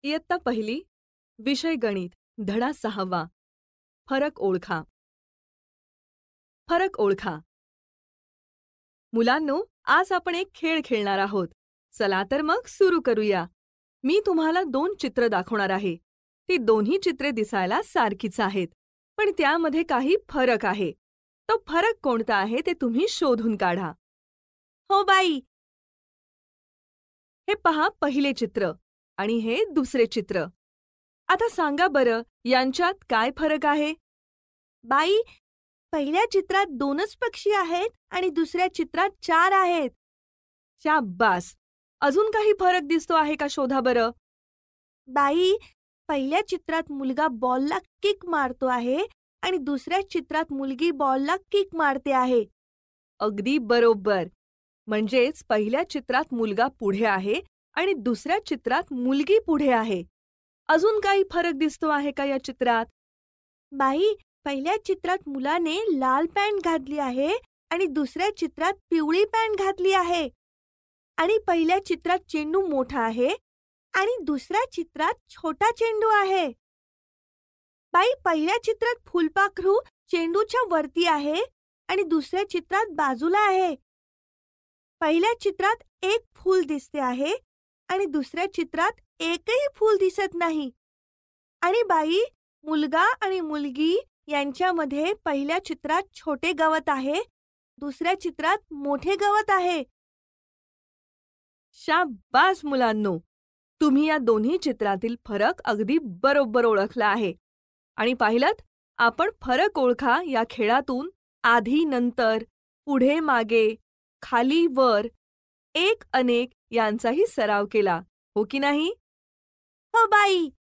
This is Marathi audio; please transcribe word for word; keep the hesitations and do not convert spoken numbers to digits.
इयत्ता पहिली, विषय गणित, धडा सहावा. फरक ओळखा. फरक ओळखा. मुलांनो, आज आपण एक खेळ खेळणार आहोत. चला तर मग सुरू करूया. मी तुम्हाला दोन चित्र दाखवणार आहे. ती दोन्ही चित्रे दिसायला सारखीच आहेत, पण त्यामध्ये काही फरक आहे. तो फरक कोणता आहे ते तुम्ही शोधून काढा. हो बाई. हे पहा पहिले चित्र आणि हे दुसरे चित्र. आता सांगा बरं, यांच्यात काय फरक आहे? बाई, पहिल्या चित्रात दोनच पक्षी आहेत आणि दुसऱ्या चित्रात चार आहेत. शाब्बास. अजून काही फरक दिसतो आहे का शोधा बरं. बाई, पहिल्या चित्रात मुलगा बॉलला किक मारतो आहे आणि दुसऱ्या चित्रात मुलगी बॉलला किक मारते आहे. अगदी बरोबर. म्हणजेच पहिल्या चित्रात मुलगा पुढे आहे आणि दुसऱ्या चित्रात मुलगी पुढे आहे. अजून काही फरक दिसतो आहे का या चित्रात? बाई, पहिल्या चित्रात मुलाने लाल पॅन्ट घातली आहे आणि दुसऱ्या चित्रात पिवळी पॅन्ट घातली आहे. आणि पहिल्या चित्रात चेंडू मोठा आहे आणि दुसऱ्या चित्रात छोटा चेंडू आहे. बाई, पहिल्या चित्रात फुलपाखरू चेंडूच्या वरती आहे आणि दुसऱ्या चित्रात बाजूला आहे. पहिल्या चित्रात एक फूल दिसते आहे आणि दुसऱ्या चित्रात एकही फूल दिसत नाही. आणि बाई, मुलगा आणि मुलगी यांच्यामध्ये पहिल्या चित्रात छोटे गवत आहे, दुसऱ्या चित्रात मोठे गवत आहे. शाब्बास मुलांनो, तुम्ही या दोन्ही चित्रातील फरक अगदी बरोबर ओळखला आहे. आणि पाहिलंत, आपण फरक ओळखा या खेळातून आधी नंतर, पुढे मागे, खाली वर, एक अनेक यांचाही सराव केला, हो की नाही? हो बाई.